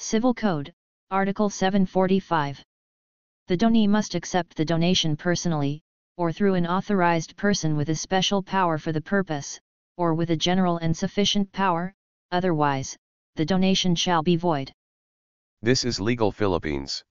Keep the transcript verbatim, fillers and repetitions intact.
Civil Code, Article seven forty-five. The donee must accept the donation personally, or through an authorized person with a special power for the purpose, or with a general and sufficient power, otherwise, the donation shall be void. This is Legal Philippines.